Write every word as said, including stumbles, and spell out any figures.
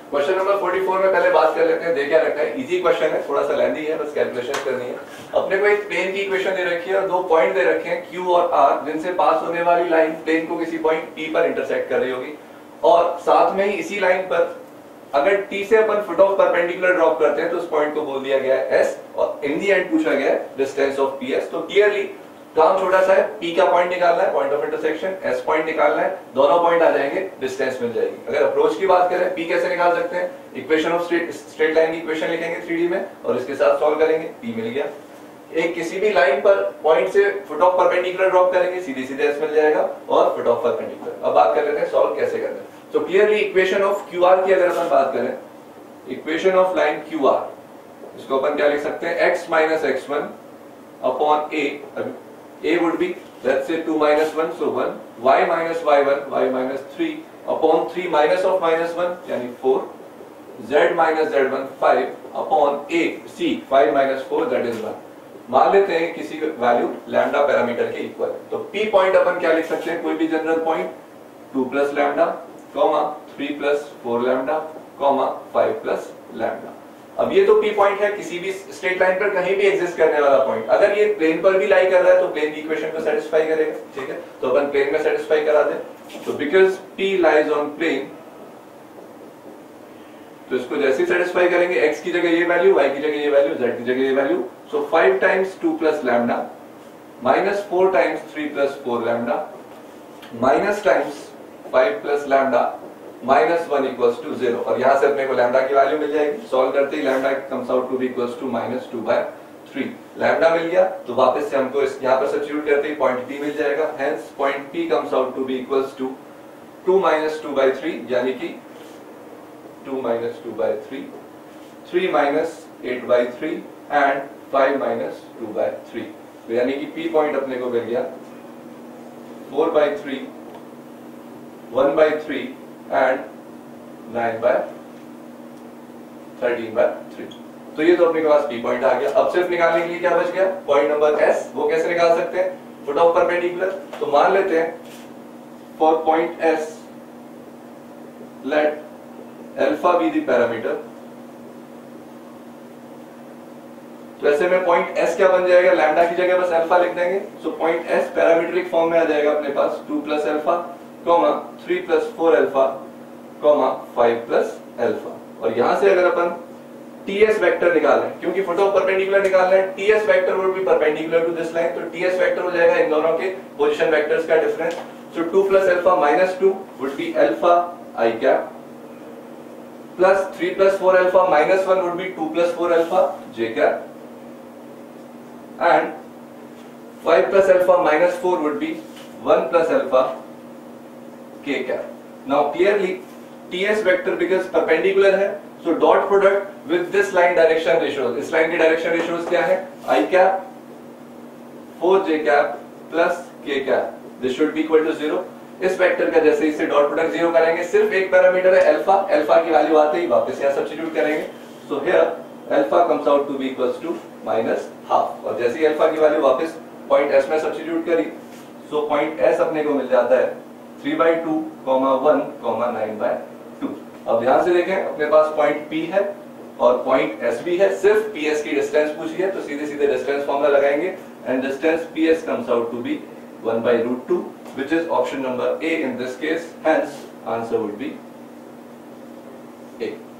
Question number चौवालीस में पहले बात कर लेते हैं। दे क्या रखा है, इजी क्वेश्चन है, थोड़ा सा लेंदी है, बस कैलकुलेशन करनी है। अपने को एक प्लेन की इक्वेशन दे रखी है और दो पॉइंट दे रखे हैं Q और R, जिनसे पास होने वाली लाइन प्लेन को किसी पॉइंट P पर इंटरसेक्ट कर रही होगी, और साथ में ही इसी लाइन पर अगर T से अपन फुट ऑफ परपेंडिकुलर ड्रॉप करते हैं तो उस पॉइंट को बोल दिया गया है S, और इन दी एंड पूछा गया है डिस्टेंस ऑफ P S। तो क्लियरली काम छोटा सा है, P का पॉइंट निकालना है, point of intersection, S point निकालना है, दोनों पॉइंट आ जाएंगे, डिस्टेंस मिल जाएगी। अगर अप्रोच की बात करें, P कैसे निकाल सकते हैं, equation of straight straight line की इक्वेशन लिखेंगे थ्री डी में और इसके साथ सॉल्व करेंगे, P मिल गया। एक किसी भी लाइन पर पॉइंट से फुट ऑफ परपेंडिकुलर ड्रॉप करेंगे, सीधे सीधे S मिल जाएगा और फुट ऑफ परपेंडिकुलर। अब बात कर लेते हैं सॉल्व कैसे करना है। तो clearly equation of Q R की अगर अपन बात करें, equation of line Q R, इसको अपन क्या लिख सकते हैं, x minus x one upon a, a would be let's say two minus one, so one, y minus y one, y minus three upon three minus of minus one यानी four, z minus z one five upon a, c five minus four that is one। मान लेते हैं किसी value lambda parameter के equal है, तो p point अपन क्या लिख सकते हैं, कोई भी general point two plus lambda, comma three plus four lambda, comma five plus lambda. अब ये तो P पॉइंट है, किसी भी स्ट्रेट लाइन पर कहीं भी एग्जिस्ट करने वाला पॉइंट। अगर ये प्लेन पर भी लाई कर रहा है तो प्लेन की इक्वेशन को सेटिस्फाई करेगा, ठीक है। तो अपन प्लेन में सेटिस्फाई करा दे, तो because P lies on plane, तो इसको जैसे ही सेटिस्फाई करेंगे, x की जगह ये वैल्यू, y की जगह ये वैल्यू, z की जगह ये वैल्यू, so five times two plus lambda minus four times three plus four lambda minus times five plus lambda minus one equals to zero, और यहां से अपने को लैम्डा की वैल्यू मिल जाएगी। सॉल्व करते ही lambda comes out to be equals to minus two by three. Lambda मिल गया तो वापस से हमको इस यहां पर सब्स्टिट्यूट करते ही पॉइंट P मिल जाएगा, hence point P comes out to be equals to two minus two by three, यानी कि two minus two by three, three minus eight by three and five minus two by three. तो यानी कि P point अपने को मिल गया four by three, one by three and nine by thirteen by three. तो ये तो अपने के पास P पॉइंट आ गया। अब सिर्फ निकालने के लिए क्या बच गया, पॉइंट नंबर S। वो कैसे निकाल सकते हैं, फुट ऑफ परपेंडिकुलर। तो मान लेते हैं for point S let alpha be the parameter. तो ऐसे में पॉइंट S क्या बन जाएगा, लैम्डा की जगह बस अल्फा लिख देंगे। So point S parametric form में आ जाएगा अपने पास two plus alpha, comma three plus four alpha, comma five plus alpha. और यहां से अगर अपन टीएस वेक्टर निकालें, क्योंकि फुट ऑफ परपेंडिकुलर निकालना है, TS vector would be perpendicular to this line, तो टीएस वेक्टर हो जाएगा इन दोनों के पोजीशन वेक्टर्स का difference. So two plus alpha minus two would be alpha i cap, plus three plus four alpha minus one would be two plus four alpha j cap, and five plus alpha minus four would be one plus alpha k cap. Now clearly ts vector because perpendicular है, so dot product with this line direction ratios, इस line की direction ratios क्या है, i cap four j cap plus k cap, this should be equal to zero। इस vector का जैसे इसे dot product zero करेंगे, सिर्फ एक पैरामीटर है अल्फा, अल्फा की वैल्यू आते ही वापस यहां सब्स्टिट्यूट करेंगे। So here alpha comes out to be equals to minus half, और जैसे ही अल्फा की वैल्यू वापस पॉइंट S में सब्स्टिट्यूट करी, सो पॉइंट S अपने को मिल जाता है three by two, one, nine by two. अब ध्यान से देखें, अपने पास पॉइंट P है और पॉइंट S भी है, सिर्फ P S की डिस्टेंस पूछी है, तो सीधे सीधे डिस्टेंस फॉर्मूला लगाएंगे, and distance P S comes out to be one by root two, which is option number A in this case, hence answer would be A।